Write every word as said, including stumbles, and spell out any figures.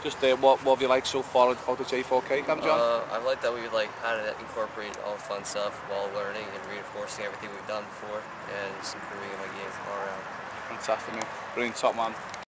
Just uh, what, what have you liked so far out of the J four K camp, John? Uh, I like that we like how to incorporate all the fun stuff while learning and reinforcing everything we've done before, and just improving my game all around. Fantastic, mate. Brilliant, top man.